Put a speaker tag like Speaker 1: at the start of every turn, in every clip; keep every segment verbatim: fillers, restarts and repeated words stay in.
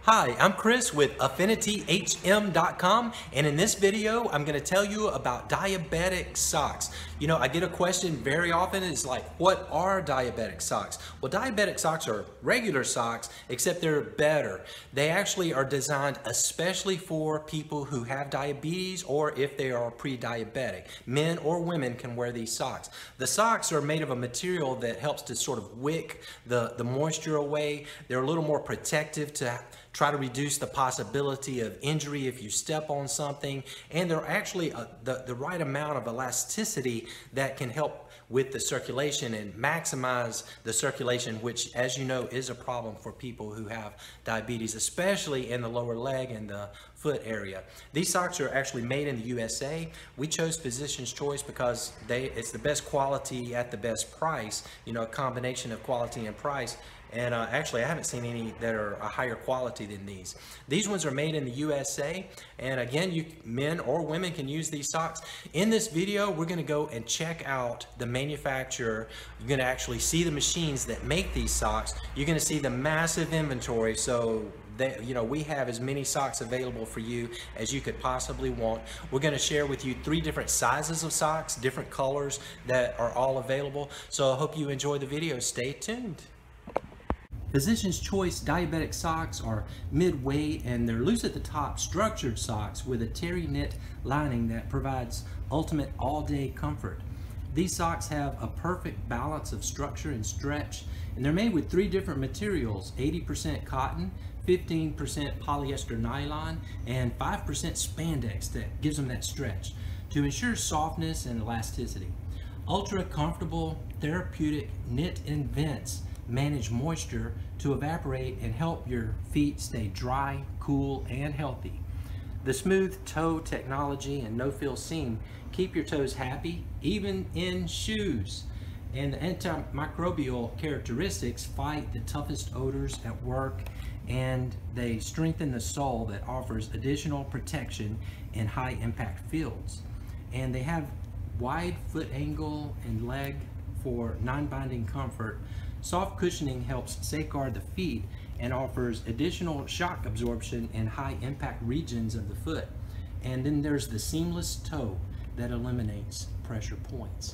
Speaker 1: Hi, I'm Chris with Affinity H M dot com, and in this video I'm going to tell you about diabetic socks. You know, I get a question very often, it's like, what are diabetic socks? Well, diabetic socks are regular socks, except they're better. They actually are designed especially for people who have diabetes or if they are pre-diabetic. Men or women can wear these socks. The socks are made of a material that helps to sort of wick the, the moisture away. They're a little more protective to try to reduce the possibility of injury if you step on something, and they're actually uh, the, the right amount of elasticity that can help with the circulation and maximize the circulation, which, as you know, is a problem for people who have diabetes, especially in the lower leg and the foot area. These socks are actually made in the U S A. We chose Physician's Choice because they it's the best quality at the best price, you know, a combination of quality and price. And uh, actually, I haven't seen any that are a higher quality than these. These ones are made in the U S A, and again, you men or women can use these socks. In this video, we're going to go and check out the manufacturer. You're going to actually see the machines that make these socks. You're going to see the massive inventory. So They, you know, we have as many socks available for you as you could possibly want. We're going to share with you three different sizes of socks, different colors that are all available. So I hope you enjoy the video. Stay tuned. Physician's Choice diabetic socks are mid-weight, and they're loose at the top, structured socks with a terry knit lining that provides ultimate all-day comfort. These socks have a perfect balance of structure and stretch, and they're made with three different materials: eighty percent cotton, fifteen percent polyester nylon, and five percent spandex that gives them that stretch to ensure softness and elasticity. Ultra comfortable therapeutic knit in vents manage moisture to evaporate and help your feet stay dry, cool, and healthy. The smooth toe technology and no-fill seam keep your toes happy, even in shoes. And the antimicrobial characteristics fight the toughest odors at work, and they strengthen the sole that offers additional protection in high-impact fields. And they have wide foot angle and leg for non-binding comfort. Soft cushioning helps safeguard the feet and offers additional shock absorption in high impact regions of the foot. And then there's the seamless toe that eliminates pressure points.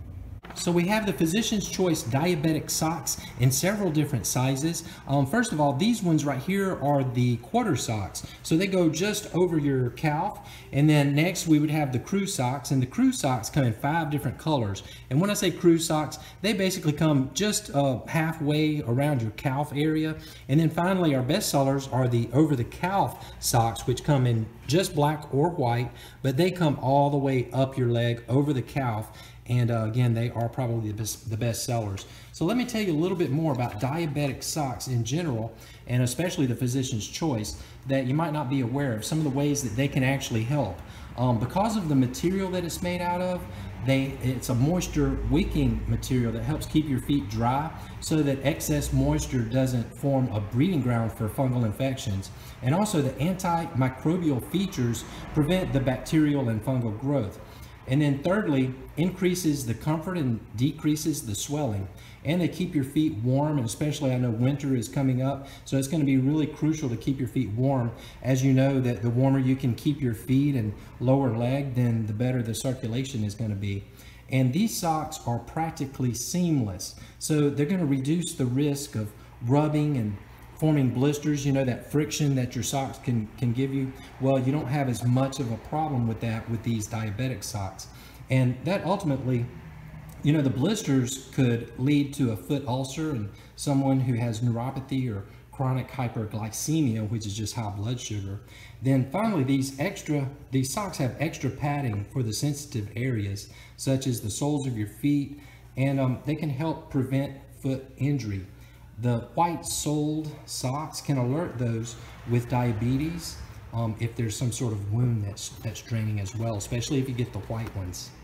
Speaker 1: So we have the Physician's Choice diabetic socks in several different sizes. Um, first of all, these ones right here are the quarter socks. So they go just over your calf. And then next we would have the crew socks, and the crew socks come in five different colors. And when I say crew socks, they basically come just uh, halfway around your calf area. And then finally, our best sellers are the over the calf socks, which come in just black or white, but they come all the way up your leg over the calf. And uh, again, they are probably the best, the best sellers. So let me tell you a little bit more about diabetic socks in general, and especially the Physician's Choice, that you might not be aware of, some of the ways that they can actually help. Um, because of the material that it's made out of, they, it's a moisture wicking material that helps keep your feet dry so that excess moisture doesn't form a breeding ground for fungal infections. And also the antimicrobial features prevent the bacterial and fungal growth. And then thirdly, increases the comfort and decreases the swelling. And they keep your feet warm, and especially I know winter is coming up, so it's going to be really crucial to keep your feet warm. As you know, that the warmer you can keep your feet and lower leg, then the better the circulation is going to be. And these socks are practically seamless, so they're going to reduce the risk of rubbing and forming blisters. You know, that friction that your socks can can give you. Well, you don't have as much of a problem with that with these diabetic socks. And that ultimately, you know, the blisters could lead to a foot ulcer in someone who has neuropathy or chronic hyperglycemia, which is just high blood sugar. Then finally, these extra these socks have extra padding for the sensitive areas, such as the soles of your feet, and um, they can help prevent foot injury. The white-soled socks can alert those with diabetes um, if there's some sort of wound that's, that's draining as well, especially if you get the white ones.